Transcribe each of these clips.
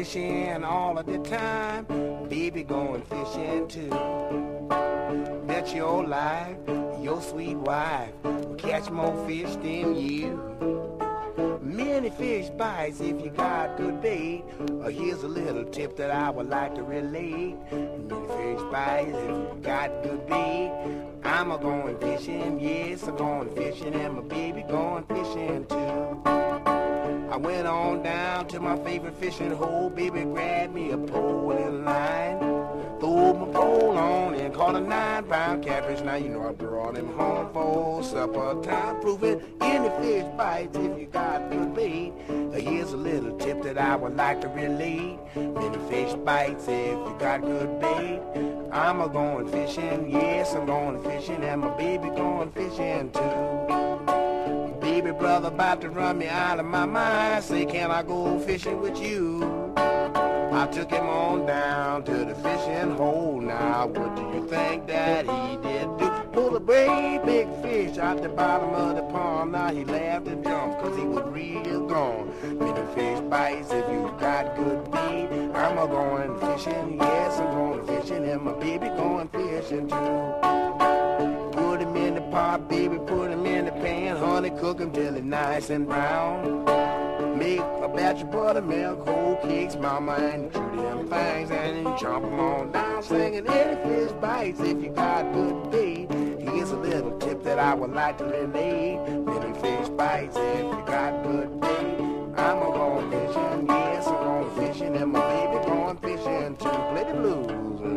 fishing all of the time, baby going fishing too. Bet your life, your sweet wife will catch more fish than you. Many fish bites if you got good bait. Here's a little tip that I would like to relate. Many fish bites if you got good bait. I'm a-going fishing, yes, I'm going fishing, and my baby going fishing too. I went on down to my favorite fishing hole, baby grabbed me a pole and line. Threw my pole on and caught a 9-pound catfish. Now you know I brought him home for supper time. Proving any fish bites if you got good bait. Here's a little tip that I would like to relate. Many fish bites if you got good bait. I'm a-going fishing, yes, I'm going fishing, and my baby going fishing too. Baby brother about to run me out of my mind. Say, can I go fishing with you? I took him on down to the fishing hole. Now, what do you think that he did do? Pull a great big fish out the bottom of the pond. Now he laughed and jumped, cause he was real gone. Many fish bites if you got good bait. I'm a-going fishing, yes, I'm going fishing, and my baby going fishing too. Put him in the pot, baby, put him in the pan. Honey, cook him till he's nice and brown. Make a batch of buttermilk, whole cakes, mama, and chew them things, and then chomp them on down, singing any fish bites if you got good bait. Here's a little tip that I would like to relate. Many fish bites if you got good bait. I'm a-going fishing, yes, I'm going fishing, and my baby going fishing too. Play the blues.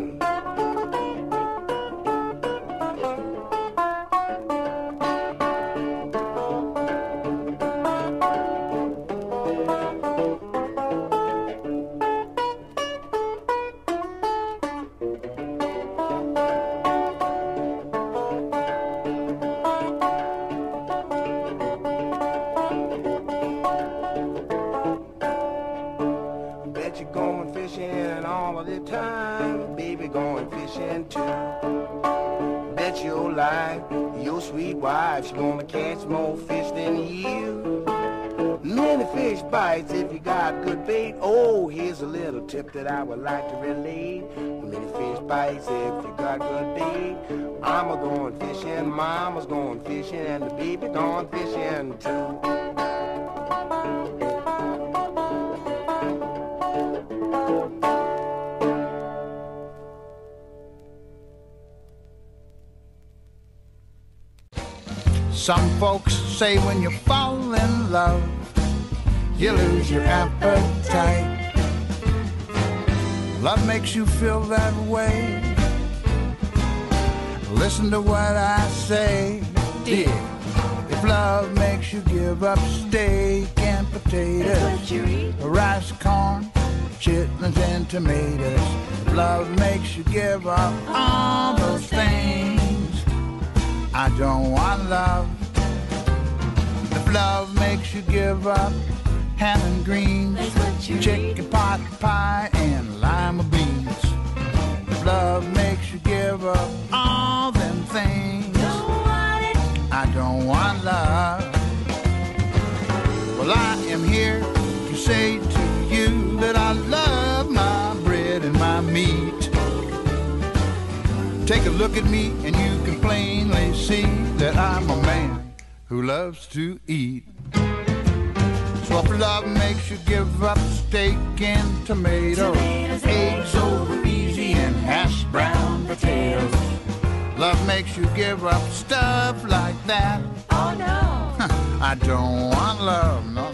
Your sweet wife, she's gonna catch more fish than you. Many fish bites if you got good bait. Oh, here's a little tip that I would like to relate. Many fish bites if you got good bait. I'm a-going fishing, mama's going fishing, and the baby going fishing too. Some folks say when you fall in love, you lose your appetite. Love makes you feel that way. Listen to what I say, dear. If love makes you give up steak and potatoes, rice, corn, chitlins and tomatoes. If love makes you give up all those things, I don't want love. If love makes you give up ham and greens, chicken pot pie and lima beans. If love makes you give up all them things, I don't want love. Well, I am here to say to you that I love my bread and my meat. Take a look at me and you can plainly see that I'm a man who loves to eat. So if love makes you give up steak and tomatoes, eggs over easy and hash brown potatoes. Love makes you give up stuff like that. Oh no, I don't want love, no.